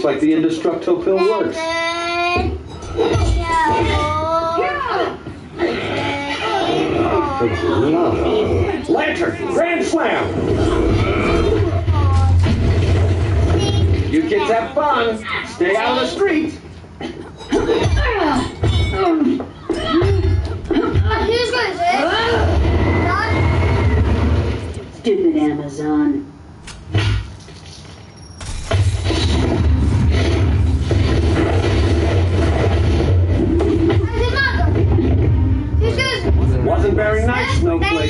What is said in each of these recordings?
Looks like the Indestructo pill works. Lantern, Grand Slam! You kids have fun. Stay out of the street. Stupid Amazon. Wasn't very nice, Snowflake.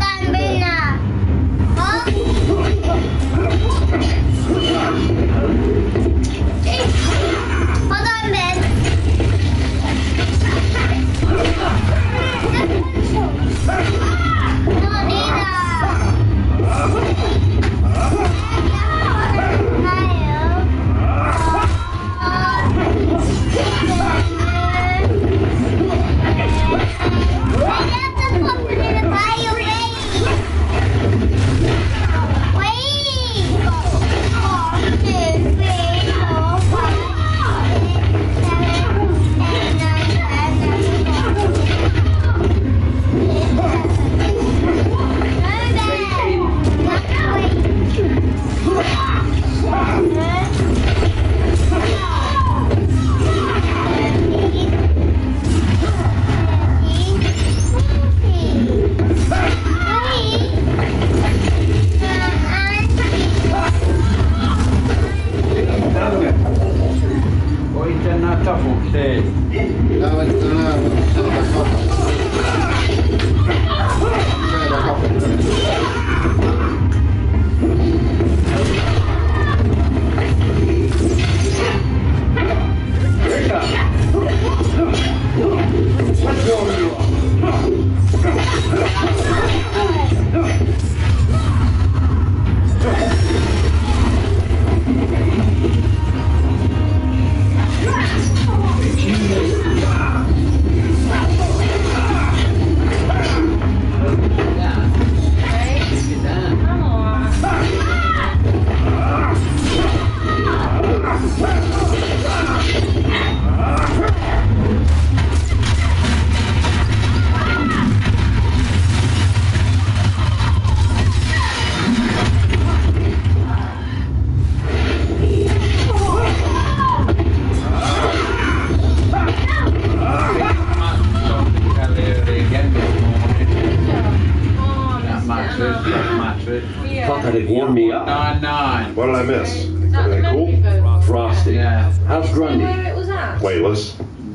Thought that had warmed me up. 9-9. What did I miss? Everything cool? Frosty. Yeah. How's Grundy? Where it was at? Weightless.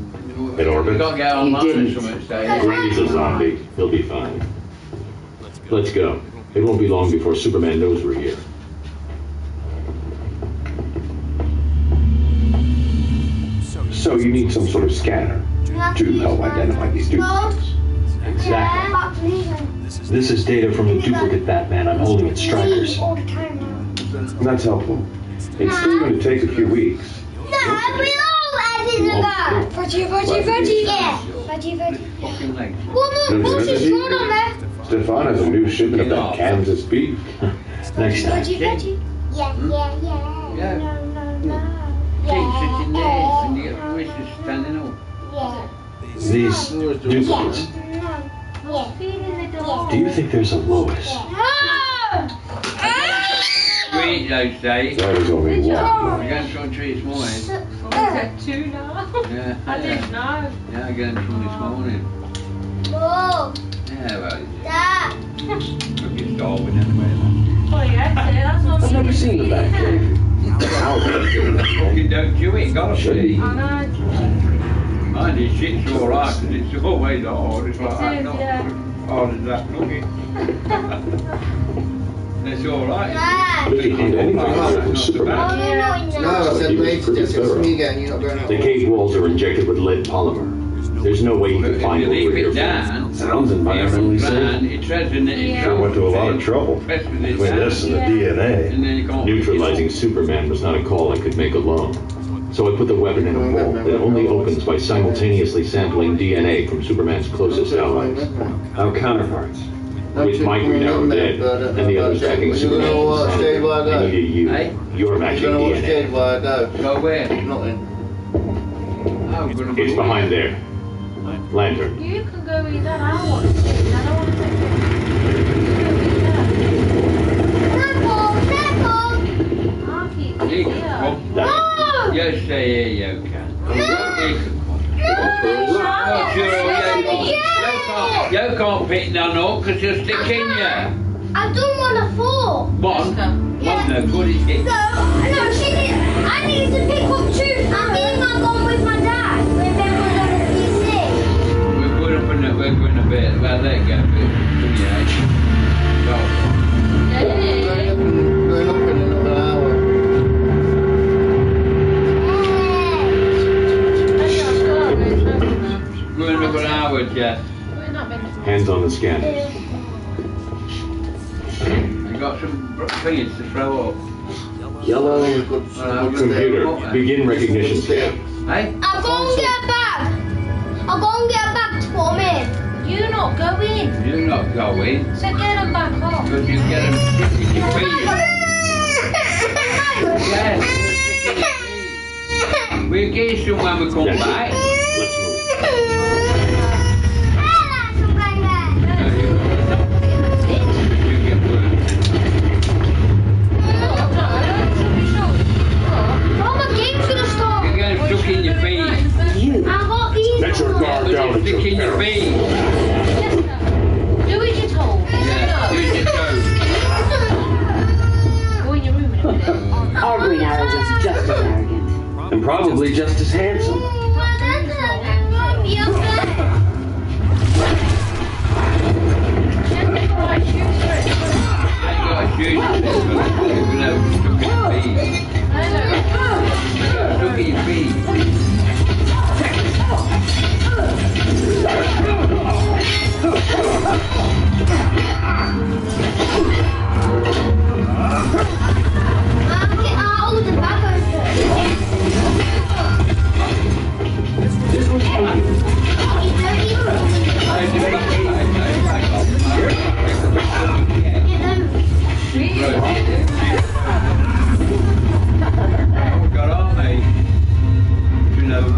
In orbit. We've got to get online or something, Dave. Grundy's a zombie. He'll be fine. Let's go. It won't be long before Superman knows we're here. So you need some sort of scanner to help identify these duplicates. Exactly. This is data from a duplicate Batman. I'm holding its strikers. That's helpful. It's still going to take a few weeks. Veggie. Yeah. Veggie. Fucking legs. Stefan has a new shipment of that Kansas beef. Next time. Veggie. Yeah. Yeah. No. Keep sitting there and you get voices standing up. Yeah. These duplicates. Do you think there's a Lois? Sweet, those days. That was only one. We're going to try and treat this morning. I said 2 now. Yeah. I didn't know. Yeah, I'm going to try this morning. Whoa. Yeah, well, Dad. look at Darwin anyway. Oh yeah, that's what I've never seen the Batcave. Fucking don't do it, gotta see. I know. Mind this shit's alright, because it's always hard. It's like that, not yeah. hard as that nugget. It's alright. Dad. If you need anything from Superman, No. No, I said mate, Pretty just it's thorough. me again, you're not going out. The cave walls are injected with lead polymer. There's no way you But can if find you what we're leave here it for. down, sounds environmentally man, safe. it says in it. Yeah. Sure went to a lot of trouble between this and the DNA. And then you can't Neutralizing Superman was not a call I could make alone. So I put the weapon in a vault that only opens by simultaneously sampling DNA from Superman's closest allies. Our counterparts. With Mike now dead, and the others backing Superman, I needed you. Hey? your matching DNA. Where I go. Go where? Nothing. I'm gonna go It's behind there. Lantern. You can go either. I don't want to see it. I don't want to take it. I'll keep You it can here. come. Yes, stay here, you can. You can come. Oh, sure, you can't pick none up because you're sticking you. I don't want to fall. One no good, is it? No, she did. I need to pick up two. I think I'm going with my dad. When Ben was on the PC. We're going a bit. Well, there you go. Yeah. Going up in another hour. We're in another hour, Jeff. We're not meant to. Hands on the scanners. You got some things to throw up. Yellow. Computer, begin recognition scan. Hey? I'll go and get a bag. I'll go and get a bag to put them in. You're not going. You're not going. So get them back off. Because you get them sticking your feet. Yes, we'll get you some when we come That's it. back. Let's move. You get work. Oh, my game's gonna stop. You get them stuck in your feet. You. I got these. Let your guard down Stick until in your parents. feet. Do as you're told. Yeah, use your toes. Go in your room in a minute. Our Green Arrows is just as arrogant. And probably just as handsome. I got a shoe to do, but you're going to have stuck in your feet. Stuck in your feet. This was Oh, got on, mate. You know,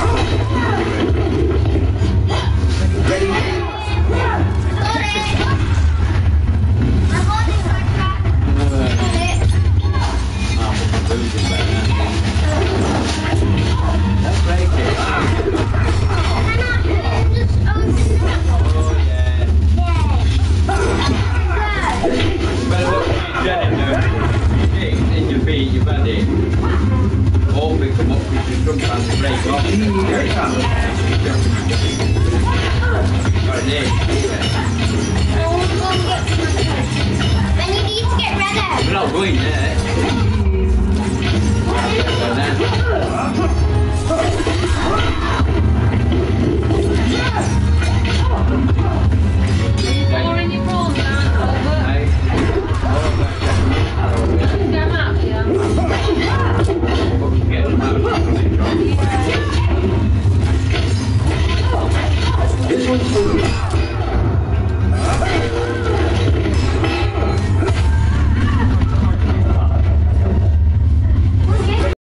you've had it. All pick them up because you sometimes break off. Right there. Then you need to get ready. We're not going there.